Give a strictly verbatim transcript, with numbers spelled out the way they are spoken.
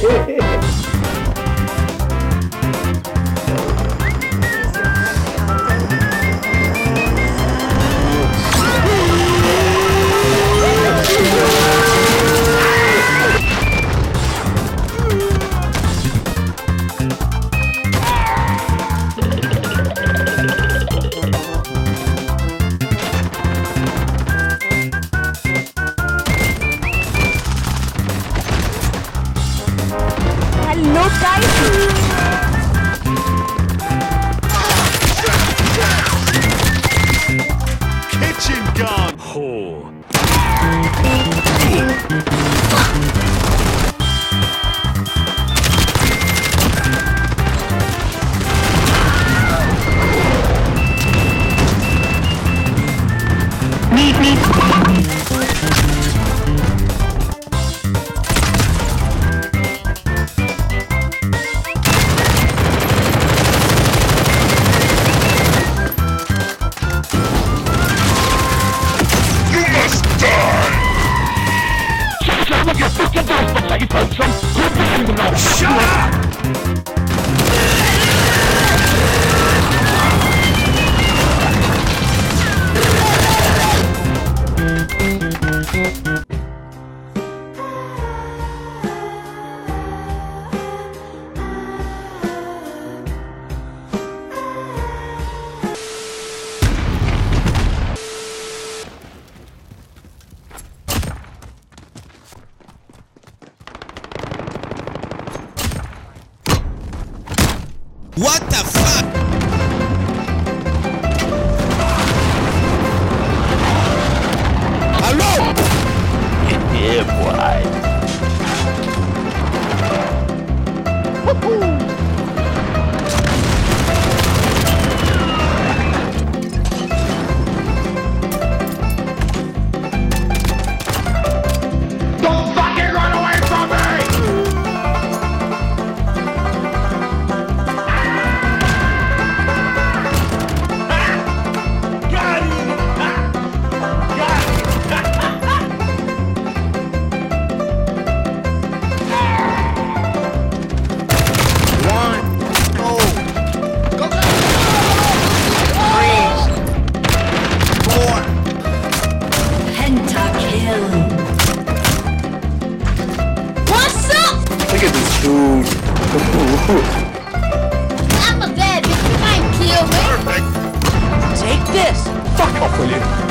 Hello guys. Kitchen gun. Ho. Meet me. Shut up! What the fuck? Hello? Yeah, boy. Woohoo! Don't fucking run away from me! Look at this dude. I'm a bad bitch. You might kill me. Perfect. Take this. Fuck off with you.